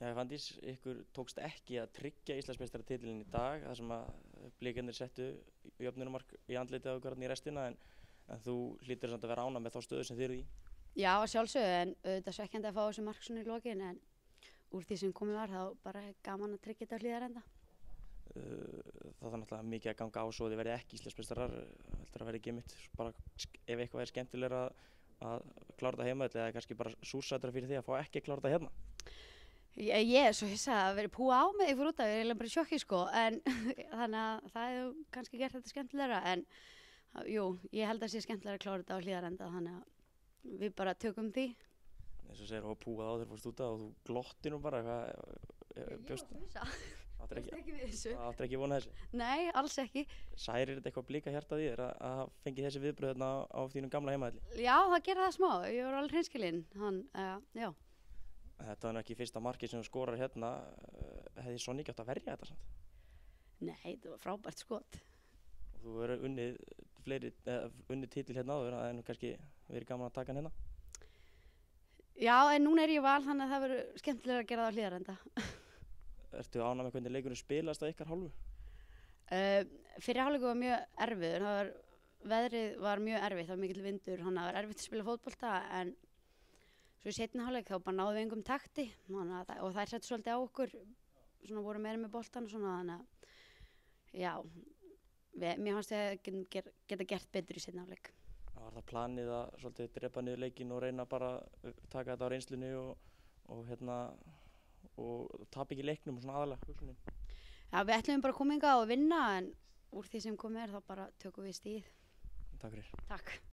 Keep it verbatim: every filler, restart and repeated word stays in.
Já, Fanndís, ykkur tókst ekki að tryggja Íslandsmeistaratitilinn í dag þar sem að Blikarnir settu jöfnunarmark í andlitið á ykkur í restina en, en þú hlýtur samt að vera ánægð með þá stöðu sem þið eru í. Já, sjálfsögðu, en auðvitað svekkjandi að fá þessu mark svona í lokin en úr því sem komið var þá bara gaman að tryggja þetta á Hlíðarenda. Það þarf náttúrulega mikið að ganga á svo þið verði ekki Íslandsmeistarar, heldur að verði ekki mitt bara ef eitthvað er skemmtilegra að, að klára þetta heima eða kannski bara súrsætra fyrir því að fá ekki að klára þetta hérna. Ég, ég er svo hissa að vera púa á mig fyrir út af, ég er eiginlega bara í sjokki sko, en þannig að það hefur kannski gert þetta skemmtilegra, en jú, ég held að sé skemmtilegra að klára þetta á Hlíðarenda, þannig að við bara tökum því. Eins og segir, þú púað á þér fórst út af og þú glotti nú bara, hvað, bjóst? Ég var hissa, áttir bjóst ekki við þessu. Áttir ekki vona þessu? Nei, alls ekki. Særir þetta eitthvað blika hjartað í þér að, að fengi þessi viðbröð þarna á, á þínum gamla heimavelli? Já, það gerði það smá, ég var alveg hreinskilinn, hann, uh, já. Þetta var nú ekki fyrsta markið sem þú skorar hérna, hefði Sonny ekki átt að verja þetta samt? Nei, þetta var frábært skot. Og þú verður unnið fleiri, eða unnið titil hérna áður en kannski verið gaman að taka hann hérna? Já, en núna er ég val þannig að það verður skemmtilega að gera það á Hlíðarenda. Ertu ánægð með hvernig leikurinn spilast á ykkar hálfu? Uh, Fyrri hálfleikur var mjög erfiður, það var, veðrið var mjög erfitt, það var mikill vindur, þannig að það var erfitt að spila fótbolta en svo í seinni hálfleik þá bara náðum við engum takti að, og þær settu svolítið á okkur, svona voru meira með boltan og svona þannig að já, við, mér fannst ég að geta, geta gert betur í seinni hálfleik. Var það planið að svolítið drepa niður leikinn og reyna bara að taka þetta á reynslunni og, og hérna og tapa ekki leiknum og svona aðalega hugsunin? Já, við ætlum bara að koma hingað og vinna en úr því sem komið er þá bara tökum við stíð. Takk fyrir. Takk.